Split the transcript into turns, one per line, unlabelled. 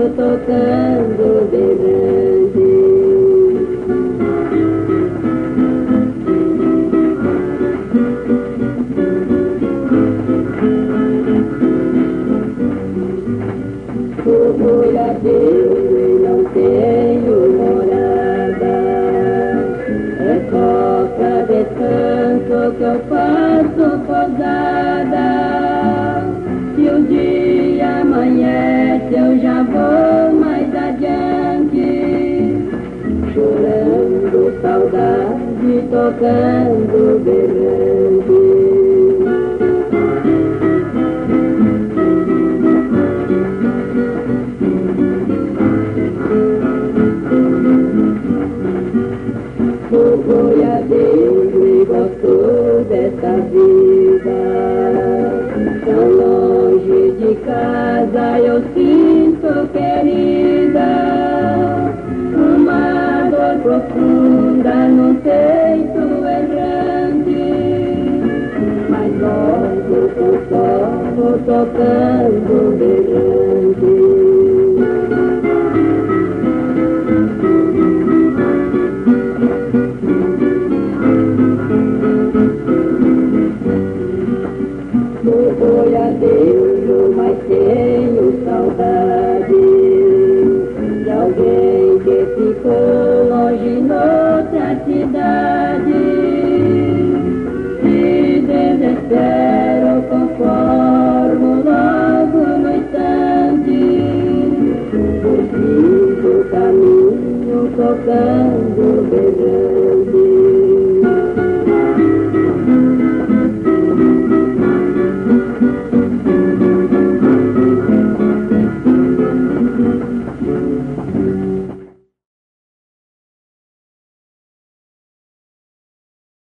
tocando berrante. Boiadeiro e não tenho morada, é só pra descanso que eu faço pousada. Se o dia amanhece eu já vou mais adiante, chorando saudade, tocando berrante. Sou boiadeiro e gosto dessa vida, tão longe de casa eu sinto querida, uma dor profunda num peito errante, mas logo consolo tocando berrante. Sou boiadeiro, mas tenho saudade de alguém que ficou longe noutra cidade. Se desespero, conformo logo no instante, por fim do caminho tocando berrante.